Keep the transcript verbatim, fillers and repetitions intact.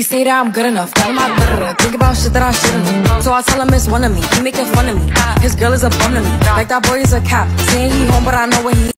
say that I'm good enough. Tell him I better. Think about shit that I shouldn't. So I tell him it's one of me. He making fun of me. His girl is a bum to me. Like that boy is a cap. Saying he home, but I know where he